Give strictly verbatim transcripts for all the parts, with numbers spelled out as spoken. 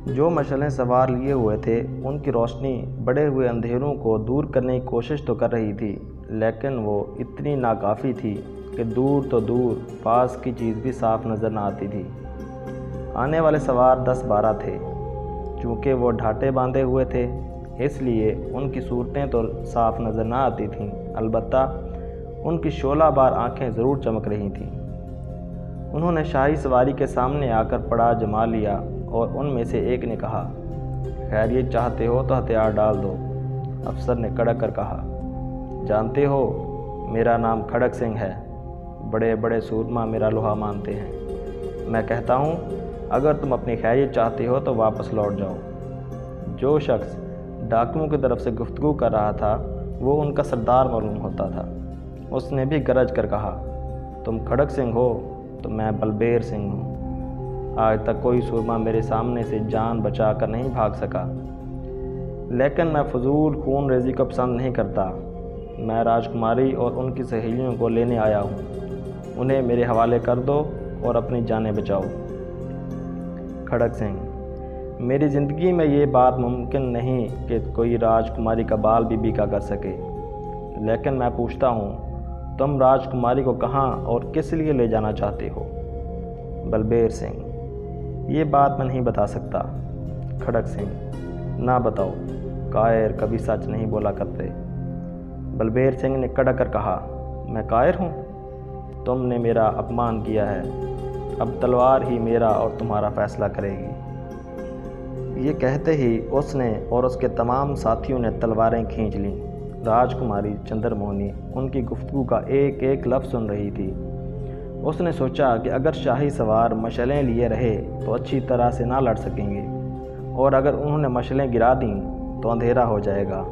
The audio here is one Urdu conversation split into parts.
جو مشعلیں سوار لیے ہوئے تھے ان کی روشنی بڑے ہوئے اندھیروں کو دور کرنے کی کوشش تو کر رہی تھی، لیکن وہ اتنی ناکافی تھی کہ دور تو دور پاس کی چیز بھی صاف نظر نہ آتی تھی۔ آنے والے سوار دس بارہ تھے۔ چونکہ وہ ڈھاٹے باندھے ہوئے تھے اس لیے ان کی صورتیں تو صاف نظر نہ آتی تھیں، البتہ ان کی شعلہ بار آنکھیں ضرور چمک رہی تھیں۔ انہوں نے شاہی سواری کے سامنے آ کر پڑاؤ جما لیا اور ان میں سے ایک نے کہا، خیریت چاہتے ہو تو ہتھیار ڈال دو۔ افسر نے کڑک کر کہا، جانتے ہو میرا نام کھڑک سنگھ ہے، بڑے بڑے سورما میرا لوہا مانتے ہیں۔ میں کہتا ہوں اگر تم اپنی خیریت چاہتے ہو تو واپس لوٹ جاؤ۔ جو شخص ڈاکوؤں کی طرف سے گفتگو کر رہا تھا وہ ان کا سردار معلوم ہوتا تھا۔ اس نے بھی گرج کر کہا، تم کھڑک سنگھ ہو تو میں بلبیر سنگھ ہوں۔ آج تک کوئی سورما میرے سامنے سے جان بچا کر نہیں بھاگ سکا، لیکن میں فضول خون ریزی کو پسند نہیں کرتا۔ میں راجکماری اور ان کی سہیلیوں کو لینے آیا ہوں، انہیں میرے حوالے کر دو اور اپنی جانیں بچاؤ۔ کھڑک سنگھ، میری زندگی میں یہ بات ممکن نہیں کہ کوئی راجکماری کا بال بھی بیکا کر سکے، لیکن میں پوچھتا ہوں تم راجکماری کو کہاں اور کس لیے لے جانا چاہتے ہو؟ بلبیر سنگھ، یہ بات میں نہیں بتا سکتا۔ کھڑک سنگھ، نہ بتاؤ، کائر کبھی سچ نہیں بولا کرتے۔ بلبیر سنگھ نے کڑک کر کہا، میں کائر ہوں؟ تم نے میرا اپمان کیا ہے، اب تلوار ہی میرا اور تمہارا فیصلہ کرے گی۔ یہ کہتے ہی اس نے اور اس کے تمام ساتھیوں نے تلواریں کھینچ لیں۔ راجکماری چندر موہنی ان کی گفتگو کا ایک ایک لفظ سن رہی تھی۔ اس نے سوچا کہ اگر شاہی سوار مشعلیں لیے رہے تو اچھی طرح سے نہ لڑ سکیں گے، اور اگر انہوں نے مشعلیں گرا دیں تو اندھیرا ہو جائے گا۔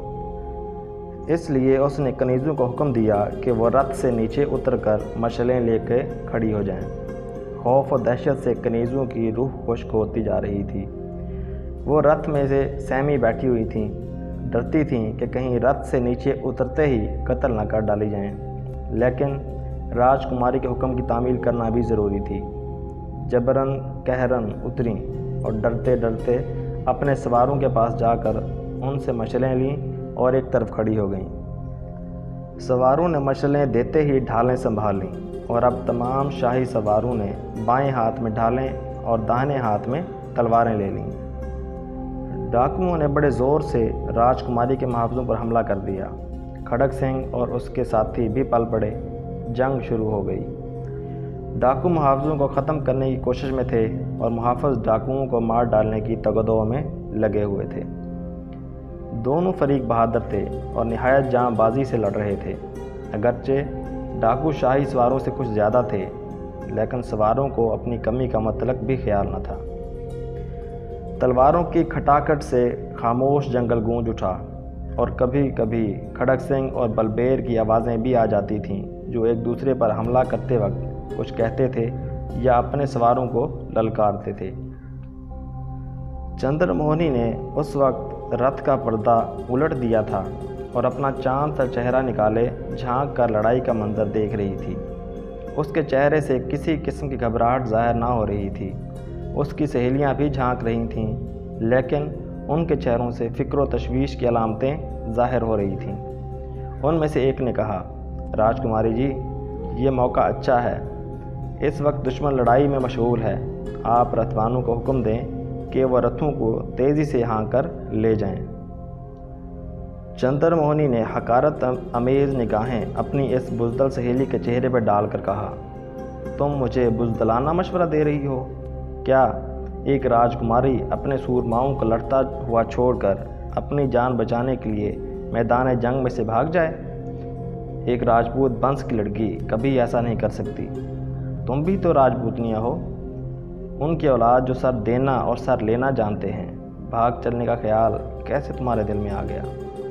اس لیے اس نے کنیزوں کو حکم دیا کہ وہ رتھ سے نیچے اتر کر مشعلیں لے کے کھڑی ہو جائیں۔ خوف و دہشت سے کنیزوں کی روح خشک ہوتی جا رہی تھی۔ وہ رتھ میں سے سہمی بیٹھی ہوئی تھیں، ڈرتی تھیں کہ کہیں رتھ سے نیچے اترتے ہی قتل نہ کر ڈالی جائیں، لیکن راجکماری کے حکم کی تعمیل کرنا بھی ضروری تھی۔ جبراً قہراً اتریں اور ڈرتے ڈرتے اپنے سواروں کے پاس جا کر ان سے مشعلیں لیں اور ایک طرف کھڑی ہو گئیں۔ سواروں نے مشعلیں دیتے ہی ڈھالیں سنبھال لیں، اور اب تمام شاہی سواروں نے بائیں ہاتھ میں ڈھالیں اور داہنے ہاتھ میں تلواریں لے لیں۔ ڈاکوؤں نے بڑے زور سے راجکماری کے محافظوں پر حملہ کر دیا۔ کھڑک سنگھ اور اس کے ساتھی بھی پل پڑے۔ جنگ شروع ہو گئی۔ ڈاکو محافظوں کو ختم کرنے کی کوشش میں تھے اور محافظ ڈاکوؤں کو مار ڈالنے کی تگدو میں لگے ہوئے تھے۔ دونوں فریق بہادر تھے اور نہایت جاں بازی سے لڑ رہے تھے۔ اگرچہ ڈاکو شاہی سواروں سے کچھ زیادہ تھے، لیکن سواروں کو اپنی کمی کا مطلق بھی خیال نہ تھا۔ تلواروں کی کھٹاکھٹ سے خاموش جنگل گونج اٹھا، اور کبھی کبھی کھڑک سنگھ اور بلبیر کی آوازیں بھی آ جاتی تھیں، جو ایک دوسرے پر حملہ کرتے وقت کچھ کہتے تھے یا اپنے سواروں کو للکارتے تھے۔ چندر موہنی نے اس وقت رتھ کا پردہ الٹ دیا تھا اور اپنا چاند سا چہرہ نکالے جھانک کر لڑائی کا منظر دیکھ رہی تھی۔ اس کے چہرے سے کسی قسم کی گھبراہٹ ظاہر نہ ہو رہی تھی۔ اس کی سہیلیاں بھی جھانک رہی تھیں، لیکن ان کے چہروں سے فکر و تشویش کی علامتیں ظاہر ہو رہی تھیں۔ ان میں سے ایک نے کہا، راجکماری جی، یہ موقع اچھا ہے، اس وقت دشمن لڑائی میں مشغول ہے، آپ رتھوانوں کو حکم دیں کہ وہ رتھوں کو تیزی سے ہانک کر لے جائیں۔ چندر موہنی نے حقارت امیز نگاہیں اپنی اس بزدل سہیلی کے چہرے پر ڈال کر کہا، تم مجھے بزدلانہ مشورہ دے رہی ہو؟ کیا ایک راجکماری اپنے سورماؤں کو لڑتا ہوا چھوڑ کر اپنی جان بچانے کے لیے میدان جنگ میں سے بھاگ جائے؟ ایک راجپوت بنس کی لڑکی کبھی ایسا نہیں کر سکتی۔ تم بھی تو راجپوتنیاں ہو، ان کی اولاد جو سر دینا اور سر لینا جانتے ہیں، بھاگ چلنے کا خیال کیسے تمہارے دل میں آ گیا؟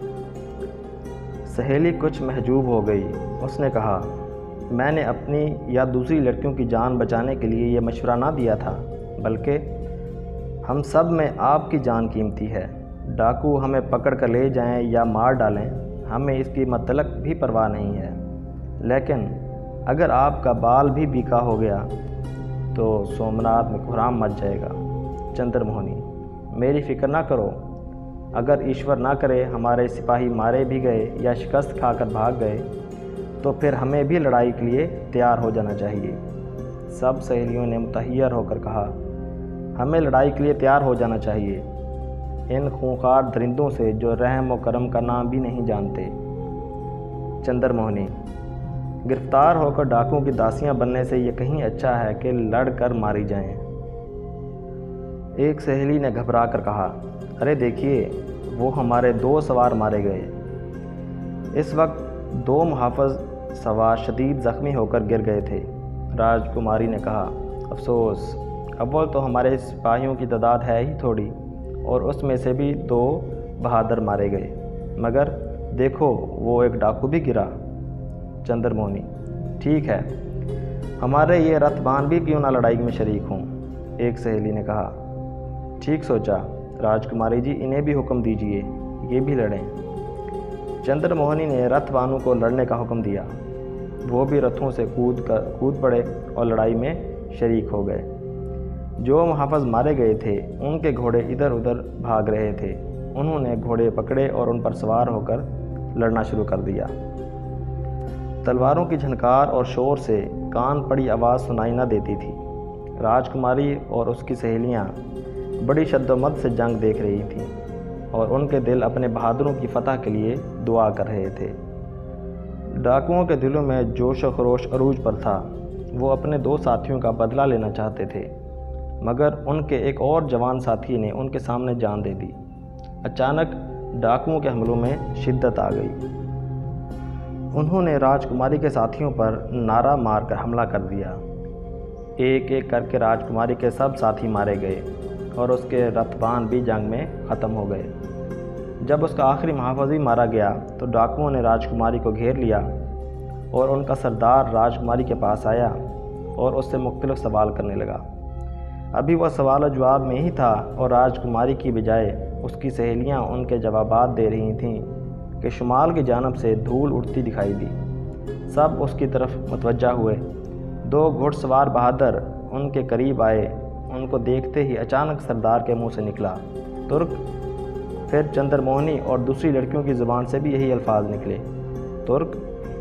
سہیلی کچھ محجوب ہو گئی۔ اس نے کہا، میں نے اپنی یا دوسری لڑکیوں کی جان بچانے کے لیے یہ مشورہ نہ دیا تھا، بلکہ ہم سب میں آپ کی جان قیمتی ہے۔ ڈاکو ہمیں پکڑ کر لے جائیں یا مار ڈالیں، ہمیں اس کی متعلق بھی پرواہ نہیں ہے، لیکن اگر آپ کا بال بھی بیکا ہو گیا تو سومناتھ میں کہرام مچ جائے گا۔ چندر موہنی، میری فکر نہ کرو، اگر ایشور نہ کرے ہمارے سپاہی مارے بھی گئے یا شکست کھا کر بھاگ گئے تو پھر ہمیں بھی لڑائی کے لیے تیار ہو جانا چاہیے۔ سب سہیلیوں نے متحیر ہو کر کہا، ہمیں لڑائی کے لیے تیار ہو جانا چاہیے، ان خونخوار درندوں سے جو رحم و کرم کا نام بھی نہیں جانتے۔ چندر موہنی، گرفتار ہو کر ڈاکوؤں کی داسیاں بننے سے یہ کہیں اچھا ہے کہ لڑ کر ماری جائیں۔ ایک سہیلی نے گھبرا کر کہا، ارے دیکھیے، وہ ہمارے دو سوار مارے گئے۔ اس وقت دو محافظ سوار شدید زخمی ہو کر گر گئے تھے۔ راجکماری نے کہا، افسوس، اول تو ہمارے سپاہیوں کی تعداد ہے ہی تھوڑی، اور اس میں سے بھی دو بہادر مارے گئے، مگر دیکھو وہ ایک ڈاکو بھی گرا۔ چندر موہنی، ٹھیک ہے، ہمارے یہ رتبان بھی کیوں نہ لڑائی میں شریک ہوں۔ ایک سہیلی نے کہا، ٹھیک سوچا، راجکماری جی انہیں بھی حکم دیجئے، یہ بھی لڑیں۔ چندر موہنی نے رتھ بانوں کو لڑنے کا حکم دیا۔ وہ بھی رتھوں سے کود کر کود پڑے اور لڑائی میں شریک ہو گئے۔ جو محافظ مارے گئے تھے ان کے گھوڑے ادھر ادھر بھاگ رہے تھے۔ انہوں نے گھوڑے پکڑے اور ان پر سوار ہو کر لڑنا شروع کر دیا۔ تلواروں کی جھنکار اور شور سے کان پڑی آواز سنائی نہ دیتی تھی۔ راجکماری اور اس کی سہیلیاں بڑی شد و مد سے جنگ دیکھ رہی تھیں اور ان کے دل اپنے بہادروں کی فتح کے لیے دعا کر رہے تھے۔ ڈاکوؤں کے دلوں میں جوش و خروش عروج پر تھا۔ وہ اپنے دو ساتھیوں کا بدلہ لینا چاہتے تھے، مگر ان کے ایک اور جوان ساتھی نے ان کے سامنے جان دے دی۔ اچانک ڈاکوؤں کے حملوں میں شدت آ گئی۔ انہوں نے راجکماری کے ساتھیوں پر نعرہ مار کر حملہ کر دیا۔ ایک ایک کر کے راجکماری کے سب ساتھی مارے گئے اور اس کے رتبان بھی جنگ میں ختم ہو گئے۔ جب اس کا آخری محافظ بھی مارا گیا تو ڈاکوؤں نے راجکماری کو گھیر لیا اور ان کا سردار راجکماری کے پاس آیا اور اس سے مختلف سوال کرنے لگا۔ ابھی وہ سوال و جواب میں ہی تھا اور راجکماری کی بجائے اس کی سہیلیاں ان کے جوابات دے رہی تھیں کہ شمال کی جانب سے دھول اڑتی دکھائی دی۔ سب اس کی طرف متوجہ ہوئے۔ دو گھڑ سوار بہادر ان کے قریب آئے۔ ان کو دیکھتے ہی اچانک سردار کے منہ سے نکلا، ترک۔ پھر چندر موہنی اور دوسری لڑکیوں کی زبان سے بھی یہی الفاظ نکلے، ترک۔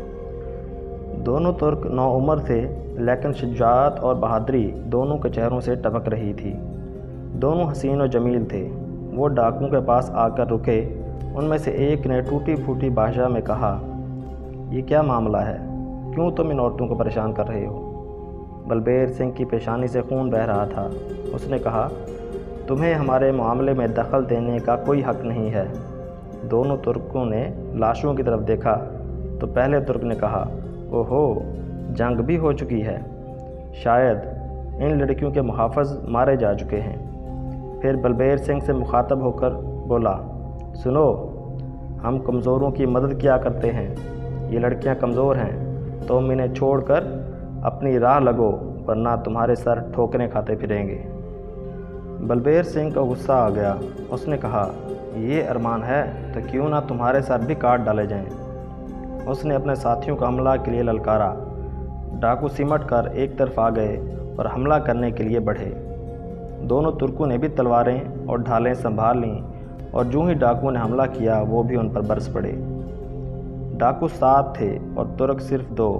دونوں ترک نو عمر تھے، لیکن شجاعت اور بہادری دونوں کے چہروں سے ٹپک رہی تھی۔ دونوں حسین و جمیل تھے۔ وہ ڈاکوؤں کے پاس آ کر رکے۔ ان میں سے ایک نے ٹوٹی پھوٹی بھاشا میں کہا، یہ کیا معاملہ ہے؟ کیوں تم ان عورتوں کو پریشان کر رہے ہو؟ بلبیر سنگھ کی پیشانی سے خون بہہ رہا تھا۔ اس نے کہا، تمہیں ہمارے معاملے میں دخل دینے کا کوئی حق نہیں ہے۔ دونوں ترکوں نے لاشوں کی طرف دیکھا تو پہلے ترک نے کہا، اوہو، جنگ بھی ہو چکی ہے، شاید ان لڑکیوں کے محافظ مارے جا چکے ہیں۔ پھر بلبیر سنگھ سے مخاطب ہو کر بولا، سنو، ہم کمزوروں کی مدد کیا کرتے ہیں، یہ لڑکیاں کمزور ہیں، تم انہیں چھوڑ کر اپنی راہ لگو ورنہ تمہارے سر ٹھوکریں کھاتے پھریں گے۔ بلبیر سنگھ کا غصہ آ گیا۔ اس نے کہا، یہ ارمان ہے تو کیوں نہ تمہارے سر بھی کاٹ ڈالے جائیں۔ اس نے اپنے ساتھیوں کو حملہ کے لیے للکارا۔ ڈاکو سمٹ کر ایک طرف آ گئے اور حملہ کرنے کے لیے بڑھے۔ دونوں ترکوں نے بھی تلواریں اور ڈھالیں سنبھال لیں اور جو ہی ڈاکوؤں نے حملہ کیا وہ بھی ان پر برس پڑے۔ ڈاکو سات تھے اور ترک صرف دو۔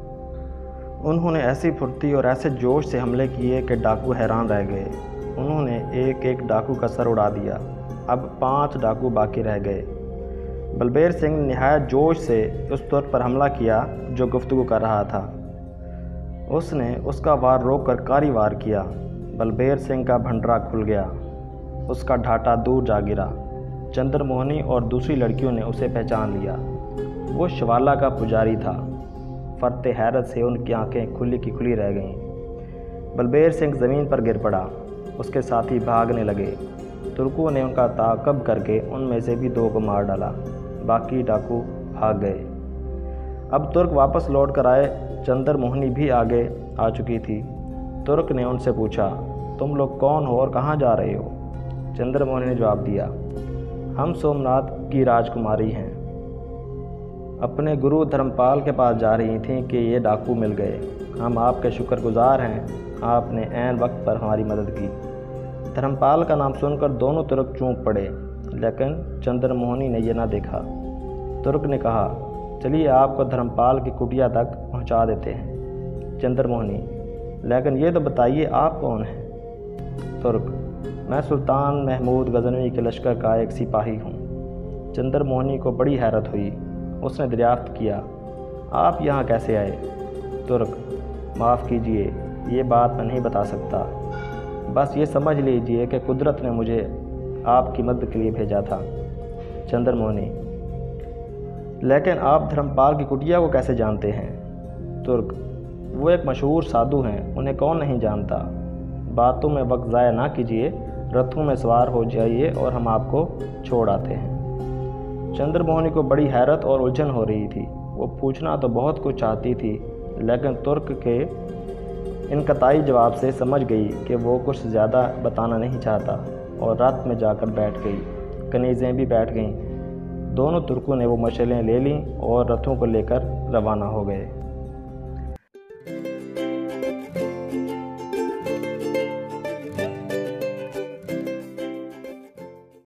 انہوں نے ایسی پھرتی اور ایسے جوش سے حملے کیے کہ ڈاکو حیران رہ گئے۔ انہوں نے ایک ایک ڈاکو کا سر اڑا دیا۔ اب پانچ ڈاکو باقی رہ گئے۔ بلبیر سنگھ نے نہایت جوش سے اس ترک پر حملہ کیا جو گفتگو کر رہا تھا۔ اس نے اس کا وار روک کر کاری وار کیا۔ بلبیر سنگھ کا بھنڈرا کھل گیا۔ اس کا ڈھاٹا دور جا گرا۔ چندر موہنی اور دوسری لڑکیوں نے اسے پہچان لیا۔ وہ شوالا کا پجاری تھا۔ فرط حیرت سے ان کی آنکھیں کھلی کی کھلی رہ گئیں۔ بلبیر سنگھ زمین پر گر پڑا۔ اس کے ساتھی بھاگنے لگے۔ ترکوں نے ان کا تعاقب کر کے ان میں سے بھی دو کو مار ڈالا۔ باقی ڈاکو بھاگ گئے۔ اب ترک واپس لوٹ کر آئے۔ چندر موہنی بھی آگے آ چکی تھی۔ ترک نے ان سے پوچھا، تم لوگ کون ہو اور کہاں جا رہے ہو؟ چندر موہنی نے جواب دیا، ہم سومناتھ کی راجکماری ہیں، اپنے گرو دھرمپال کے پاس جا رہی تھیں کہ یہ ڈاکو مل گئے۔ ہم آپ کے شکر گزار ہیں، آپ نے عین وقت پر ہماری مدد کی۔ धर्मपाल का नाम सुनकर दोनों तुर्क चौंक पड़े, लेकिन चंद्रमोहनी ने यह ना देखा। तुर्क ने कहा, चलिए आपको धर्मपाल की कुटिया तक पहुंचा देते हैं। चंद्रमोहनी, लेकिन ये तो बताइए आप कौन हैं? तुर्क, मैं सुल्तान महमूद गजनवी के लश्कर का एक सिपाही हूँ। चंद्रमोहनी को बड़ी हैरत हुई। उसने दरियाफ्त किया, आप यहाँ कैसे आए? तुर्क, माफ़ कीजिए, ये बात मैं नहीं बता सकता। बस ये समझ लीजिए कि कुदरत ने मुझे आपकी मदद के लिए भेजा था। चंद्रमोहनी, लेकिन आप धर्मपाल की कुटिया को कैसे जानते हैं? तुर्क, वो एक मशहूर साधु हैं, उन्हें कौन नहीं जानता। बातों में वक्त ज़ाया ना कीजिए, रथों में सवार हो जाइए और हम आपको छोड़ आते हैं। चंद्रमोहनी को बड़ी हैरत और उलझन हो रही थी। वो पूछना तो बहुत कुछ चाहती थी, लेकिन तुर्क के इनकताई जवाब से समझ गई कि वो कुछ ज़्यादा बताना नहीं चाहता और रथ में जाकर बैठ गई। कनीज़ें भी बैठ गईं। दोनों तुर्कों ने वो मशलें ले लीं और रथों को लेकर रवाना हो गए।